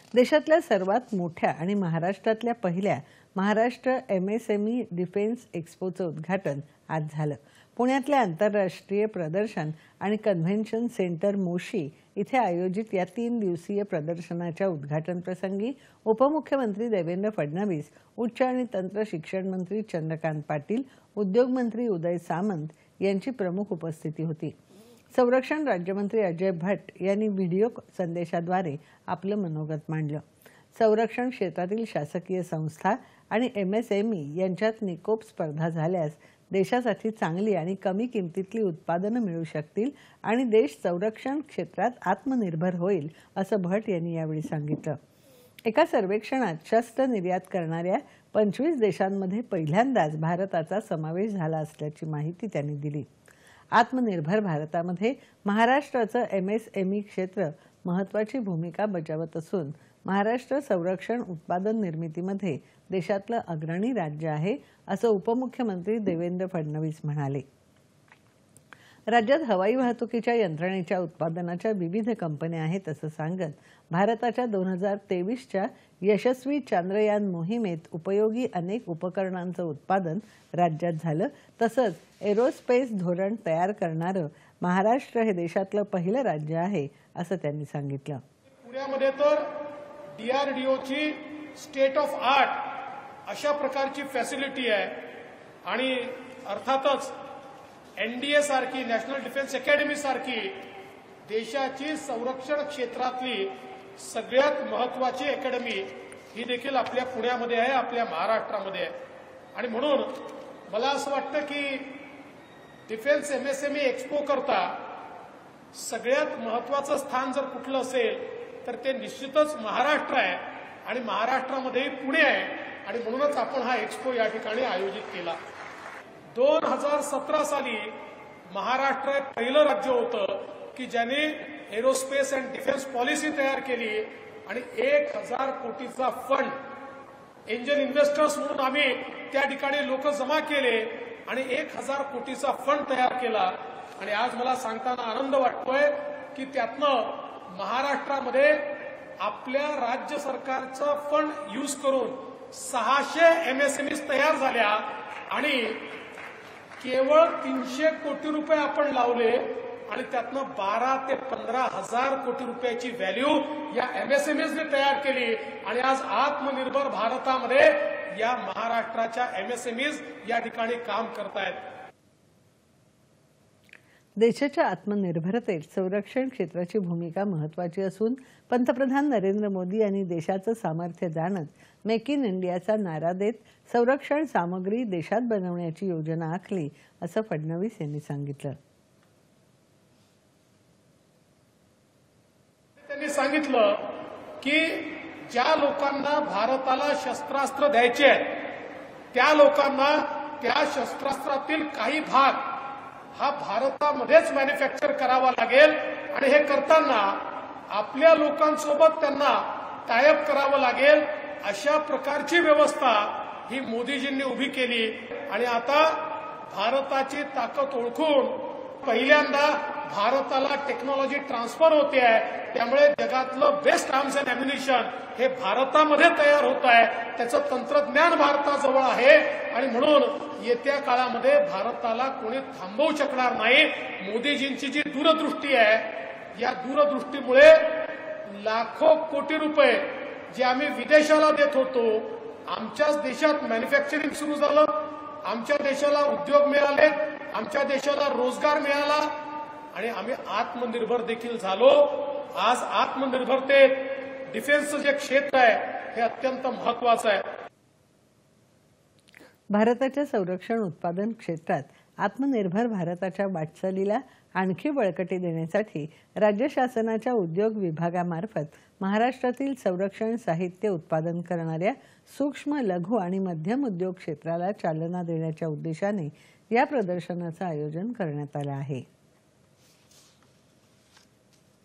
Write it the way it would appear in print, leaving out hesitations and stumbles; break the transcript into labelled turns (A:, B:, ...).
A: देशातल्या सर्वात मोठ्या आणि महाराष्ट्रातल्या पहिल्या महाराष्ट्र एमएसएमई डिफेन्स एक्स्पोचं उद्घाटन आज झालं। पुण्यातल्या आंतरराष्ट्रीय प्रदर्शन आणि कन्व्हेन्शन सेंटर मोशी इथे आयोजित या 3 दिवसीय प्रदर्शनाच्या उद्घाटन प्रसंगी उपमुख्यमंत्री देवेंद्र फडणवीस, उच्च आणि तंत्र शिक्षण मंत्री चंद्रकांत पाटील, उद्योग मंत्री उदय सामंत यांची प्रमुख उपस्थिती होती। संरक्षण राज्यमंत्री अजय भट्ट यांनी व्हिडिओ संदेशाद्वारे आपलं मनोगत मांडलं। संरक्षण क्षेत्रातील शासकीय संस्था आणि एमएसएमई यांच्यात निकोप स्पर्धा झाल्यास देशासाठी चांगली आणि कमी किमतीतली उत्पादनं मिळू शकतील आणि देश संरक्षण क्षेत्रात आत्मनिर्भर होईल, असं भट्ट यांनी यावेळी सांगितलं। एका सर्वेक्षणात शस्त्र निर्यात करणाऱ्या 25 देशांमध्ये पहिल्यांदाच भारताचा समावेश झाला असल्याची माहिती त्यांनी दिली। आत्मनिर्भर भारतामध्ये महाराष्ट्राचं एमएसएमई क्षेत्र महत्त्वाची भूमिका बजावत असून महाराष्ट्र संरक्षण उत्पादन निर्मितीमध्ये देशातलं अग्रणी राज्य आहे, असं उपमुख्यमंत्री देवेंद्र फडणवीस म्हणाले। राज्यात हवाई वाहतुकीच्या यंत्रणेच्या उत्पादनाच्या विविध कंपन्या आहेत असं सांगत भारताच्या 2023च्या यशस्वी चांद्रयान मोहिमेत उपयोगी अनेक उपकरणांचं उत्पादन राज्यात झालं। तसंच एरोस्पेस धोरण तयार करणारं महाराष्ट्र हे देशातलं पहिलं राज्य आहे, असं त्यांनी सांगितलं।
B: पुण्यामध्ये तर डीआरडीओची स्टेट ऑफ आर्ट अशा प्रकारची फॅसिलिटी आहे आणि अर्थातच एनडीए सारखी नॅशनल डिफेन्स अकॅडमी सारखी देशाची संरक्षण क्षेत्रातली सगळ्यात महत्त्वाची अकॅडमी ही देखील आपल्या पुण्यामध्ये आहे, आपल्या महाराष्ट्रामध्ये आहे। आणि म्हणून मला असं वाटतं की डिफेन्स एमएसएमई एक्स्पो करता सगळ्यात महत्त्वाचं स्थान जर कुठलं असेल तर ते निश्चितच महाराष्ट्र आहे आणि महाराष्ट्रामध्येही पुणे आहे आणि म्हणूनच आपण हा एक्स्पो या ठिकाणी आयोजित केला। 2017 साली महाराष्ट्र हे पहिलं राज्य होतं की ज्याने एरोस्पेस अँड डिफेन्स पॉलिसी तयार केली आणि 1000 कोटीचा फंड एंजल इन्व्हेस्टर्स म्हणून आम्ही त्या ठिकाणी लोक जमा केले आणि 1000 कोटीचा फंड तयार केला। आणि आज मला सांगताना आनंद वाटतोय की त्यातनं महाराष्ट्रामध्ये आपल्या राज्य सरकारचा फंड यूज करून 600 एमएसएमईज तयार झाल्या आणि केवळ 300 कोटी रुपये आपण लावले आणि त्यातनं 12 ते 15 हजार कोटी रुपयाची व्हॅल्यू या एमएसएमईजने तयार केली आणि आज आत्मनिर्भर भारतामध्ये या महाराष्ट्राच्या एमएसएमईज या ठिकाणी काम करतायत।
A: देशाच्या आत्मनिर्भरतेत संरक्षण क्षेत्राची भूमिका महत्त्वाची असून पंतप्रधान नरेंद्र मोदी यांनी देशाचं सामर्थ्य जाणत मेक इन इंडियाचा नारा देत संरक्षण सामग्री देशात बनवण्याची योजना आखली, असं फडणवीस यांनी सांगितलं।
B: त्यांनी सांगितलं की ज्या लोकांना भारताला शस्त्रास्त्र द्यायचे आहेत त्या लोकांना त्या शस्त्रास्त्रातील काही भाग हा भारतामध्येच मॅन्युफॅक्चर करावा लागेल आणि हे करताना आपल्या लोकांसोबत त्यांना टायअप करावं लागेल। अशा प्रकारची व्यवस्था ही मोदीजींनी उभी केली आणि आता भारताची ताकद ओळखून पहिल्यांदा भारताला टेक्नॉलॉजी ट्रान्सफर होते आहे, त्यामुळे जगातलं बेस्ट आर्म्स अँड अम्युनिशन हे भारतामध्ये तयार होत आहे, त्याचं तंत्रज्ञान भारताजवळ आहे आणि म्हणून येत्या काळामध्ये भारताला कोणी थांबवू शकणार नाही। मोदीजींची जी दूरदृष्टी आहे या दूरदृष्टीमुळे लाखो कोटी रुपये जे आम्ही विदेशाला देत होतो आमच्याच देशात मॅन्युफॅक्चरिंग सुरू झालं, आमच्या देशाला उद्योग मिळाले, आमच्या देशाला रोजगार मिळाला आणि आम्ही आत्मनिर्भर देखील झालो। आज आत्मनिर्भरतेत डिफेन्सचं जे क्षेत्र आहे हे अत्यंत महत्त्वाचं आहे।
A: भारताच्या संरक्षण उत्पादन क्षेत्रात आत्मनिर्भर भारताच्या वाटचालीला आणखी बळकटी देण्यासाठी राज्य शासनाच्या उद्योग विभागामार्फत महाराष्ट्रातील संरक्षण साहित्य उत्पादन करणाऱ्या सूक्ष्म, लघु आणि मध्यम उद्योग क्षेत्राला चालना देण्याच्या उद्देशाने या प्रदर्शनाचं आयोजन करण्यात आलं आहे।